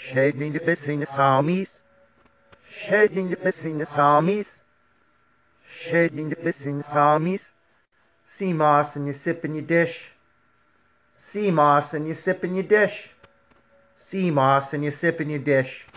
Shading the bits in the Samis. Shading the bits in the Samis. Shading the bits in the Samis. Sea moss and you sip in your dish. Sea moss and you sip in your dish. Sea moss and you sip in your dish.